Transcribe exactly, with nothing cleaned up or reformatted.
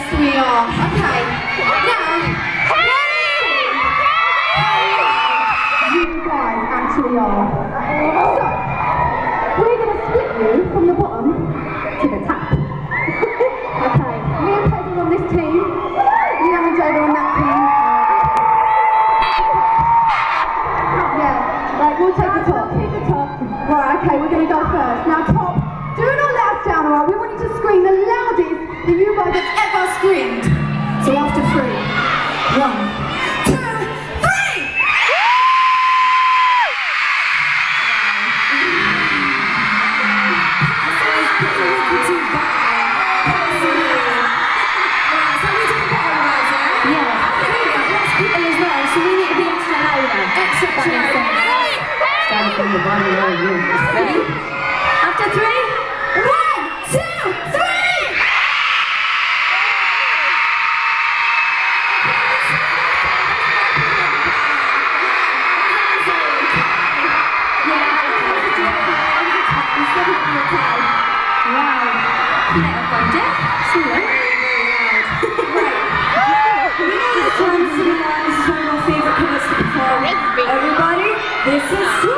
we are. Okay. Now, you guys actually are. So, we're going to split you from the bottom to the top. Okay. Me and Pedro on this team. Leon and Joe on that team. Yeah. Right, we'll take the top. Take the top. Right, okay, we're going to go first. Now, top, do not let us down, alright? We want you to scream the loudest that you guys have ever screamed. So after three. One, two, three! Ready? After three? One, two, three! Wow. Right. You know the time to be one of my favourite colours to perform. Everybody, this is